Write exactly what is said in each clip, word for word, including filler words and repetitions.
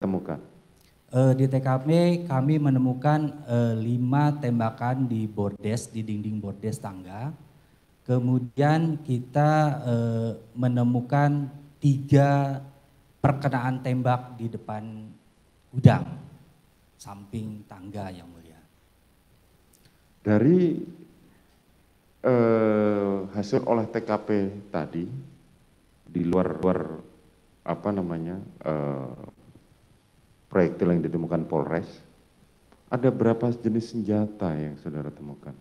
temukan? Uh, di T K P kami menemukan uh, lima tembakan di bordes, di dinding bordes tangga. Kemudian kita uh, menemukan tiga perkenaan tembak di depan gudang, samping tangga yang mulia. Dari uh, hasil olah T K P tadi, di luar, luar apa namanya, uh, proyektil yang ditemukan Polres, ada berapa jenis senjata yang saudara temukan?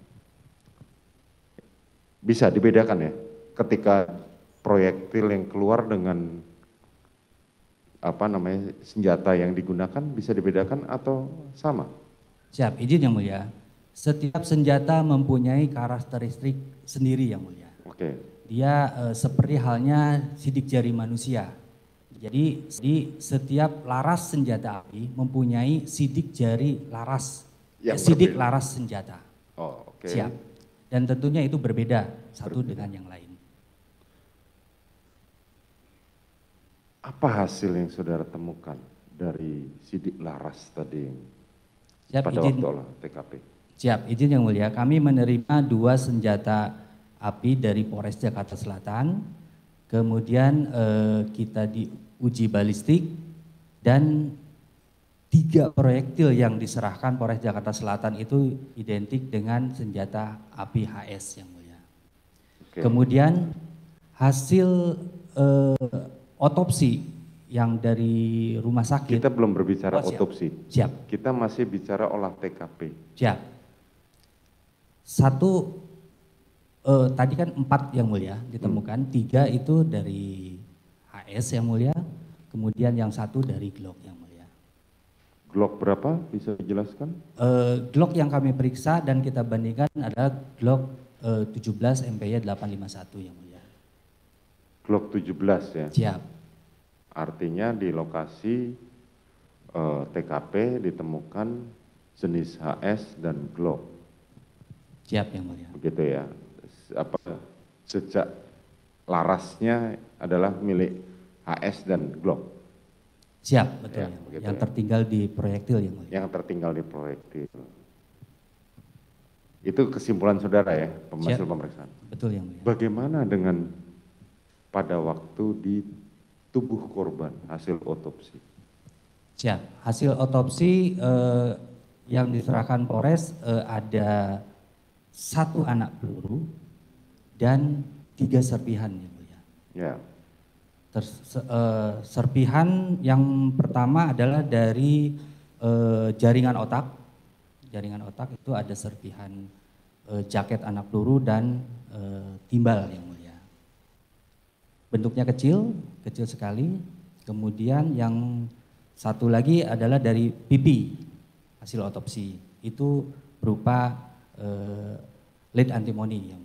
Bisa dibedakan ya, ketika proyektil yang keluar dengan apa namanya senjata yang digunakan bisa dibedakan atau sama? Siap, izin yang mulia. Setiap senjata mempunyai karakteristik sendiri yang mulia. Oke. Dia eh, seperti halnya sidik jari manusia. Jadi di setiap laras senjata api mempunyai sidik jari laras, eh, sidik laras senjata. Oh, oke. Siap. Dan tentunya itu berbeda satu berbeda. Dengan yang lain. Apa hasil yang saudara temukan dari sidik laras tadi Siap, pada izin, waktu olah T K P? Siap, izin yang mulia. Kami menerima dua senjata api dari Polres Jakarta Selatan. Kemudian eh, kita diuji balistik dan tiga proyektil yang diserahkan Polres Jakarta Selatan itu identik dengan senjata api H S yang mulia. Oke. Kemudian hasil eh, otopsi yang dari rumah sakit. Kita belum berbicara oh, siap. otopsi. Siap. Kita masih bicara olah T K P. Siap. Satu Uh, tadi kan empat yang mulia ditemukan, hmm. tiga itu dari H S yang mulia, kemudian yang satu dari Glock yang mulia. Glock berapa bisa dijelaskan? Uh, Glock yang kami periksa dan kita bandingkan adalah Glock uh, tujuh belas M P Y delapan lima satu yang mulia. Glock tujuh belas ya? Siap. Artinya di lokasi uh, T K P ditemukan jenis H S dan Glock. Siap yang mulia. Begitu ya. Apa sejak larasnya adalah milik H S dan Glock. Siap, betul. Ya, yang yang ya. tertinggal di proyektil yang mulia. Yang tertinggal di proyektil. Itu kesimpulan saudara ya, hasil pemeriksaan. Betul yang mulia. Bagaimana dengan pada waktu di tubuh korban hasil otopsi? Siap, hasil otopsi eh, yang diserahkan Polres eh, ada satu anak peluru dan tiga serpihan yang mulia. Ya. Ter, uh, serpihan yang pertama adalah dari uh, jaringan otak. Jaringan otak itu ada serpihan uh, jaket anak peluru dan uh, timbal yang mulia. Bentuknya kecil, kecil sekali. Kemudian yang satu lagi adalah dari pipi hasil otopsi. Itu berupa uh, lead antimoni yang mulia.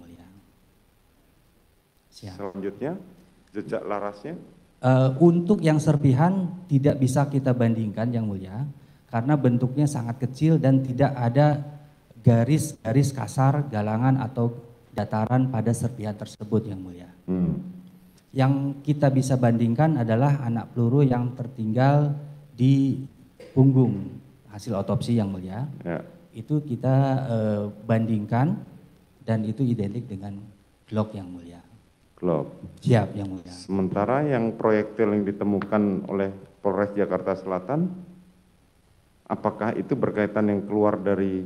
Siap. Selanjutnya, jejak larasnya? Uh, untuk yang serpihan tidak bisa kita bandingkan yang mulia, karena bentuknya sangat kecil dan tidak ada garis-garis kasar, galangan atau dataran pada serpihan tersebut yang mulia. Hmm. Yang kita bisa bandingkan adalah anak peluru yang tertinggal di punggung hasil otopsi yang mulia. Ya. Itu kita uh, bandingkan dan itu identik dengan Glock yang mulia. Glock. Siap yang mulia. Sementara yang proyektil yang ditemukan oleh Polres Jakarta Selatan, apakah itu berkaitan yang keluar dari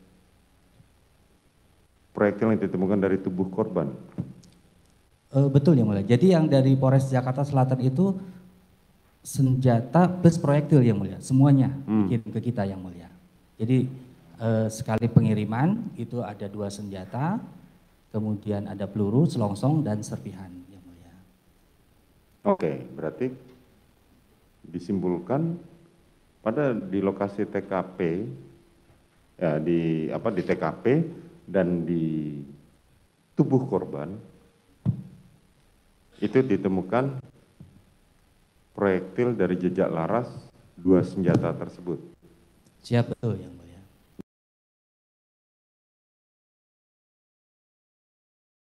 proyektil yang ditemukan dari tubuh korban? E, betul yang mulia. Jadi yang dari Polres Jakarta Selatan itu senjata plus proyektil yang mulia, semuanya hmm. dikirim ke kita yang mulia. Jadi e, sekali pengiriman itu ada dua senjata. Kemudian ada peluru, selongsong, dan serpihan yang mulia. Oke, berarti disimpulkan pada di lokasi T K P, ya di apa di T K P dan di tubuh korban itu ditemukan proyektil dari jejak laras dua senjata tersebut. Siap betul yang mulia.